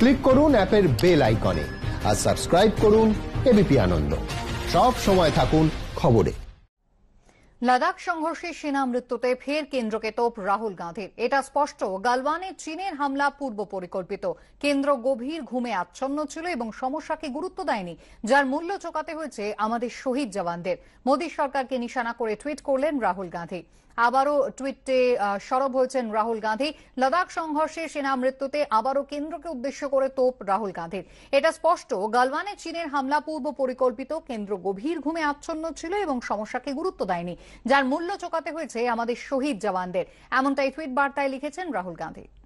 Click করুন অ্যাপের bell আইকনে আর সাবস্ক্রাইব করুন এবিপি আনন্দ। সব সময় থাকুন খবরে। লাদাখ সংঘর্ষে সেনা মৃত্যুতে ফের কেন্দ্রকে তোপ রাহুল গান্ধীর। এটা স্পষ্ট, গালওয়ানে চীনের হামলা পূর্ব পরিকল্পিত। কেন্দ্র গভীর ঘুমে আচ্ছন্ন ছিল এবং সমস্যাকে গুরুত্ব দেয়নি, যার মূল্য চোকাতে হয়েছে আমাদের শহীদ জওয়ানদের। মোদী সরকারকে নিশানা করে টুইট করলেন রাহুল গান্ধী। আবারও টুইটে সরব হয়েছেন রাহুল গান্ধী। লাদাখ সংঘর্ষে সেনা মৃত্যুতে আবারও কেন্দ্রকে উদ্দেশ্য করে তোপ রাহুল গান্ধীর। এটা স্পষ্ট, গালওয়ানে চীনের হামলা পূর্ব পরিকল্পিত। কেন্দ্র গভীর ঘুমে আচ্ছন্ন ছিল এবং সমস্যাকে গুরুত্ব দেয়নি, যার মূল্য চোকাতে হয়েছে আমাদের শহীদ জওয়ানদের। এমনটাই টুইট বার্তায় লিখেছেন রাহুল গান্ধী।